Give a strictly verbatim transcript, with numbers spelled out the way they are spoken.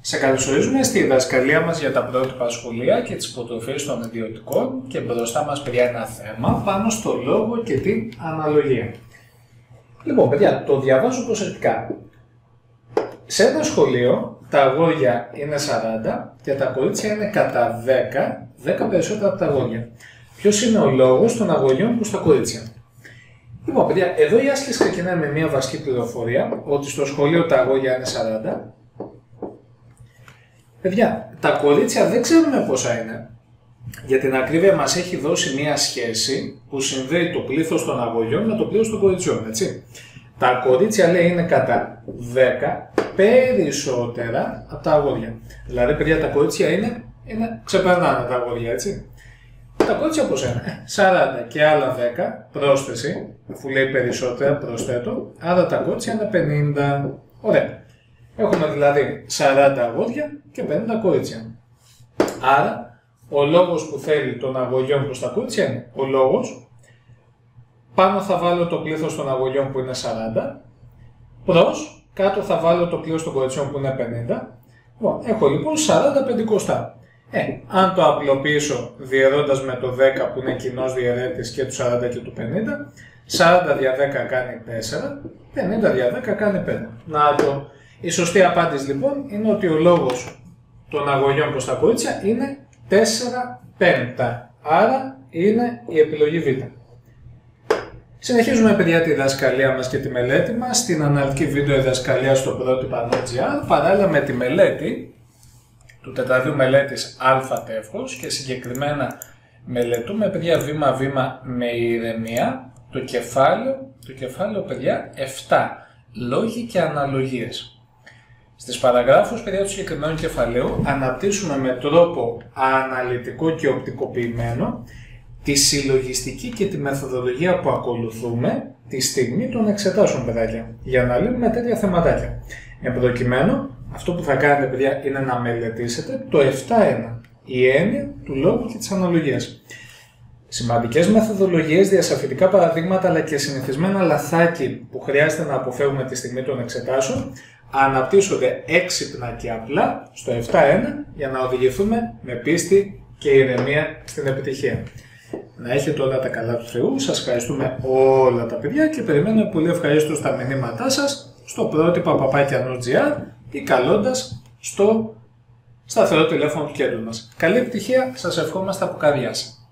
Σε καλωσορίζουμε στη διδασκαλία μας για τα πρότυπα σχολεία και τις υποτροφίες των ιδιωτικών και μπροστά μας, παιδιά, ένα θέμα πάνω στο λόγο και την αναλογία. Λοιπόν, παιδιά, το διαβάζω προσεκτικά. Σε ένα σχολείο τα αγόρια είναι σαράντα και τα κορίτσια είναι κατά δέκα, δέκα περισσότερα από τα αγόρια. Ποιος είναι ο λόγος των αγοριών προς τα κορίτσια? Λοιπόν, παιδιά, εδώ η άσκηση ξεκινάει με μια βασική πληροφορία ότι στο σχολείο τα αγόρια είναι σαράντα. Παιδιά, τα κορίτσια δεν ξέρουμε πόσα είναι. Για την ακρίβεια μας έχει δώσει μια σχέση που συνδέει το πλήθος των αγοριών με το πλήθος των κοριτσιών, έτσι. Τα κορίτσια, λέει, είναι κατά δέκα περισσότερα από τα αγόρια. Δηλαδή, παιδιά, τα κορίτσια είναι, είναι ξεπερνάνε τα αγόρια, έτσι. Τα κορίτσια πώς είναι? σαράντα και άλλα δέκα, πρόσθεση, αφού λέει περισσότερα, προσθέτω, άρα τα κορίτσια είναι πενήντα. Ωραία. Έχουμε δηλαδή σαράντα αγόρια και πενήντα κορίτσια. Άρα, ο λόγος που θέλει των αγοριών προς τα κορίτσια είναι ο λόγος. Πάνω θα βάλω το πλήθος των αγοριών που είναι σαράντα, προς, κάτω θα βάλω το πλήθος των κοριτσιών που είναι πενήντα. Λοιπόν, έχω λοιπόν σαράντα πεντηκοστά. Ε, αν το απλοποιήσω διαιρρώντας με το δέκα που είναι κοινός διαιρέτης και του σαράντα και του πενήντα, σαράντα δια δέκα κάνει τέσσερα, πενήντα δια δέκα κάνει πέντε. Να το. Η σωστή απάντηση λοιπόν είναι ότι ο λόγος των αγοριών προς τα κορίτσια είναι τέσσερα πέμπτα. Άρα είναι η επιλογή Β. Συνεχίζουμε, παιδιά, τη διδασκαλία μας και τη μελέτη μας στην αναλυτική βίντεο διδασκαλία στο πρότυπα Node.gr, παράλληλα με τη μελέτη του τετραδίου μελέτης Α τεύχος και συγκεκριμένα μελετούμε, παιδιά, βήμα-βήμα με ηρεμία το κεφάλαιο, το κεφάλαιο, παιδιά, επτά, λόγοι και αναλογίες. Στις παραγράφους, παιδιά, του συγκεκριμένου κεφαλαίου αναπτύσσουμε με τρόπο αναλυτικό και οπτικοποιημένο τη συλλογιστική και τη μεθοδολογία που ακολουθούμε τη στιγμή των εξετάσεων, παιδάκια, για να λύνουμε τέτοια θεματάκια. Εν προκειμένου, αυτό που θα κάνετε, παιδιά, είναι να μελετήσετε το επτά ένα, η έννοια του λόγου και της αναλογίας. Σημαντικές μεθοδολογίες, διασαφητικά παραδείγματα αλλά και συνηθισμένα λαθάκι που χρειάζεται να αποφεύγουμε τη στιγμή των εξετάσεων αναπτύσσονται έξυπνα και απλά στο επτά ένα για να οδηγηθούμε με πίστη και ηρεμία στην επιτυχία. Να έχετε όλα τα καλά του Θεού, σας ευχαριστούμε όλα τα παιδιά και περιμένουμε πολύ ευχαρίστως τα μηνύματά σας στο πρότυπα παπάκια Node.gr ή καλώντας στο σταθερό τηλέφωνο του κέντρου μας. Καλή επιτυχία, σας ευχόμαστε από καρδιάς.